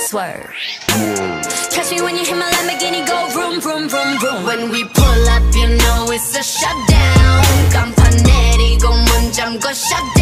swerve. Catch me when you hear my Lamborghini go vroom, vroom, vroom, vroom. When we pull up, you know it's a shutdown. 깜판 내리고 문 잠궈 shut down.